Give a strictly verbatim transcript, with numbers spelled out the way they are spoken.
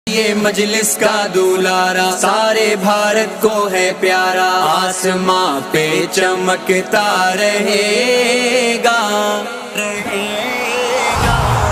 ये मजलिस का दुलारा सारे भारत को है प्यारा, आसमां पे चमकता रहेगा।